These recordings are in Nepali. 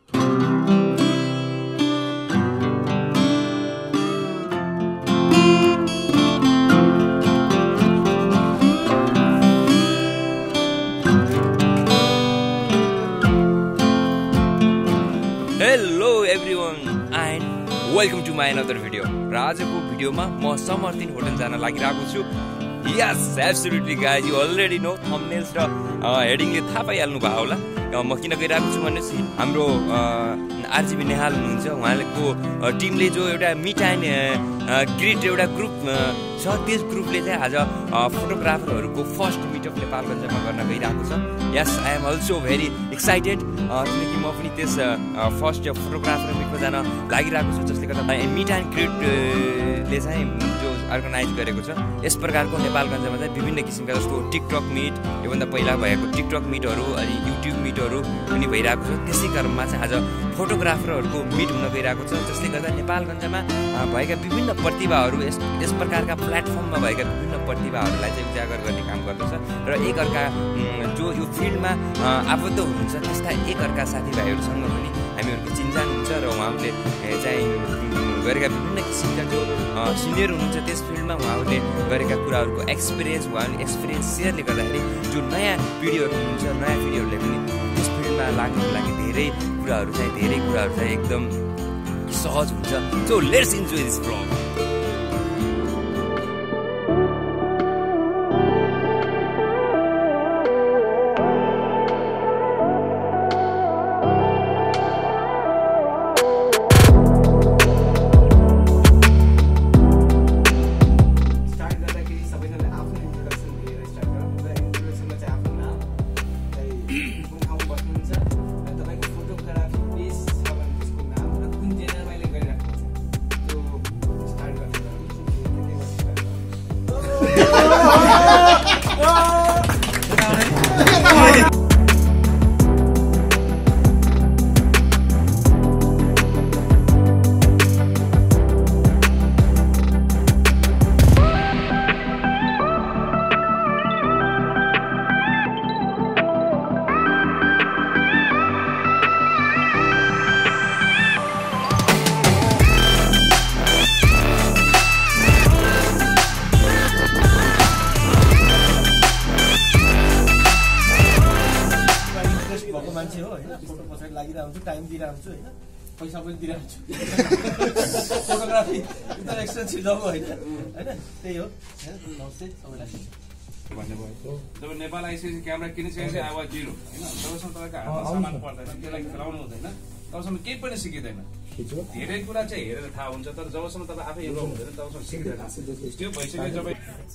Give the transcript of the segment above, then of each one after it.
Hello everyone and welcome to my another video. र आजको भिडियोमा म समर्थिन होटल जान लागिरहेको छु. Yes, absolutely guys, you already know thumbnails र हेडिङले थाहा पाइहाल्नु भयो होला. म किन गइरहेको छु भने हाम्रो आरजीबी नेहाल हुनुहुन्छ, उहाँको टिमले जो एउटा मिट एन्ड ग्रिट एउटा ग्रुप छ, त्यस ग्रुपले चाहिँ आज फोटोग्राफरहरूको फर्स्ट मिटअप नेपालगञ्जमा गर्न गइरहेको छ. Yes, I am also very excited किनकि म पनि त्यस फर्स्ट फोटोग्राफर मिटमा जान लागिरहेको छु, जसले गर्दा मिट एन्ड ग्रिटले चाहिँ जो अर्गनाइज गरेको छ. यस प्रकारको नेपालगञ्जमा चाहिँ विभिन्न किसिमका जस्तो टिकटक मिट, योभन्दा पहिला भएको टिकटक मिटहरू अनि युट्युब मिटहरू पनि भइरहेको छ. त्यसै क्रममा चाहिँ आज फोटोग्राफरहरूको मिट हुन गइरहेको छ, जसले गर्दा नेपालगञ्जमा भएका विभिन्न प्रतिभाहरू यस प्रकारका प्लेटफर्ममा भएका विभिन्न प्रतिभाहरूलाई चाहिँ उजागर गर्ने काम गर्दछ र एकअर्का जो यो फिल्डमा आबद्ध हुनुहुन्छ त्यस्ता एकअर्का साथीभाइहरूसँग पनि हामीहरूको चिन्जान हुन्छ र उहाँहरूले चाहिँ गरेका विभिन्न किसिमका जो सिनियर हुनुहुन्छ त्यस फिल्डमा उहाँहरूले गरेका कुराहरूको उहाँहरूले एक्सपिरियन्स सेयरले गर्दाखेरि जो नयाँ पिँढीहरू हुनुहुन्छ, नयाँ पिँढीहरूले पनि त्यस फिल्डमा लाग्नुको लागि धेरै कुराहरू चाहिँ एकदम सहज हुन्छ. So let's enjoy this vlog. मान्छे हो हैन, फोटो पछाडि लागिरहेको हुन्छु, टाइम दिइरहेको छु हैन, पैसा पनि दिइरहेको छु. फोटोग्राफी एकदम एक्सपेन्सिभ जब होइन हैन, त्यही हो. नमस्ते सबैलाई. भन्नुभयो जब नेपाल आइसकेपछि क्यामेरा किनिसकेपछि आवाज जिरो होइन, जबसम्म तपाईँको हातमा सामान पर्दैन, त्यसलाई खेलाउनु हुँदैन, तबसम्म केही पनि सिकिँदैन. धेरै कुरा चाहिँ हेरेर थाहा हुन्छ, तर जबसम्म तपाईँ आफै हेर्नु हुँदैन तबसम्म सिक्दैन. त्यो भइसक्यो जब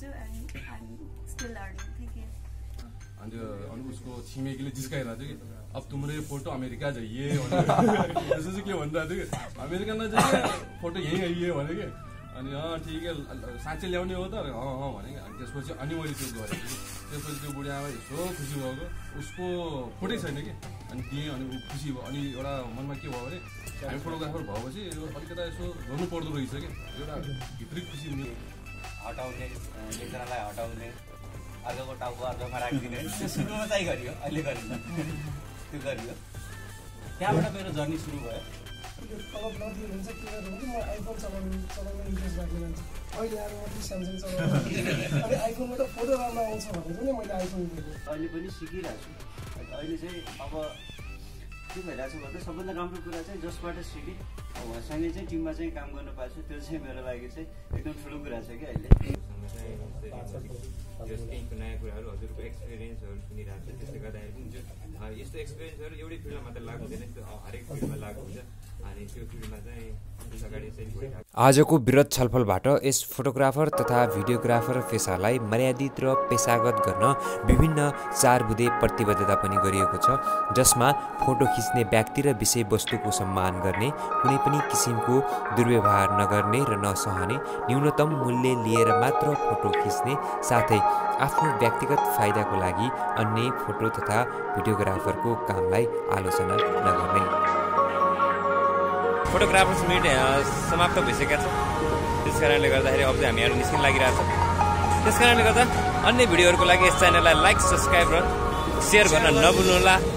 अनि उसको छिमेकीले जिस्काइरहेको थियो कि अब तुमरे फोटो अमेरिका जाइए त्यसो चाहिँ के भनिरहेको थियो कि अमेरिकामा जाइए फोटो यहीँ आइए भने कि. अनि ठिकै साँच्चै ल्याउने हो त भने कि. अनि त्यसपछि मैले त्यो गरेँ. त्यसपछि त्यो बुढी आमा यसो खुसी भएको, उसको फोटै छैन कि. अनि दिएँ अनि ऊ खुसी भयो. अनि एउटा मनमा के भयो भने हामी फोटोग्राफर भएपछि अलिकता यसो गर्नु पर्दो रहेछ कि, एउटा भित्री खुसी हटाउने एकजनालाई हटाउने अर्कोको टाउको अर्कोमा राखिदिने त्यो सुरुमा चाहिँ गरियो, अहिले गरिन्छ त्यो गरियो. त्यहाँबाट मेरो जर्नी सुरु भयो. तलब नदिनु हुन्छ किन भने म आइफोन चलाउन इन्ट्रेस्ट राख्ने मान्छे. अहिले आएर म स्यामसङ चलाउँछु. अनि आइफोनबाट फोटो राम्रो आउँछ भनेर पनि मैले आइफोन लिएँ. अहिले पनि सिकिरहेको छु. अहिले चाहिँ अब के भइरहेको छ भन्दा सबभन्दा राम्रो कुरा चाहिँ जसबाट सिकेँ उहाँसँगै चाहिँ टिममा चाहिँ काम गर्न पाएको छु, त्यो चाहिँ मेरो लागि चाहिँ एकदम ठुलो कुरा छ कि. अहिले केही नयाँ कुराहरू हजुरको एक्सपिरियन्सहरू सुनिरहेको छ, त्यसले गर्दाखेरि पनि जो यस्तो एक्सपिरियन्सहरू एउटै फिल्डमा मात्र लागु हुँदैन, त्यो हरेक फिल्डमा लागु हुन्छ. अनि त्यो फिल्डमा चाहिँ अगाडि चाहिँ आजको विरत छलफलबाट यस फोटोग्राफर तथा भिडियोग्राफर पेसालाई मर्यादित र पेसागत गर्न विभिन्न चारबुँदे प्रतिबद्धता पनि गरिएको छ, जसमा फोटो खिच्ने व्यक्ति र विषयवस्तुको सम्मान गर्ने, कुनै पनि किसिमको दुर्व्यवहार नगर्ने र नसहने, न्यूनतम मूल्य लिएर मात्र फोटो खिच्ने, साथै आफ्नो व्यक्तिगत फाइदाको लागि अन्य फोटो तथा भिडियोग्राफरको कामलाई आलोचना नगर्ने. फोटोग्राफर्स मिट समाप्त भइसकेका छ. त्यस कारणले गर्दाखेरि अब चाहिँ हामीहरू निस्किन लागिरहेको छ. त्यस कारणले गर्दा अन्य भिडियोहरूको लागि यस च्यानललाई लाइक, सब्सक्राइब र सेयर गर्न नभुल्नुहोला.